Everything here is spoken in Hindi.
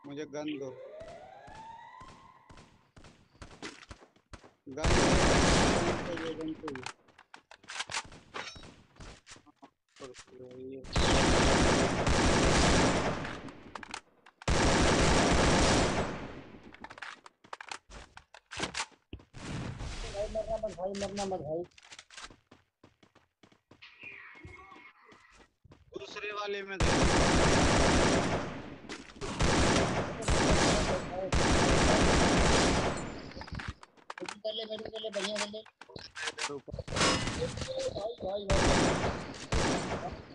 मुझे गन दो। गन चाहिए, गन चाहिए। और ये भाई मरना मत भाई, मरना मत भाई। दूसरे वाले में दे। अरे मेरे भाई भाई भाई भाई मेरी कर ले, मेरी कर ले, बढ़िया कर ले। इधर ऊपर। भाई भाई भाई भाई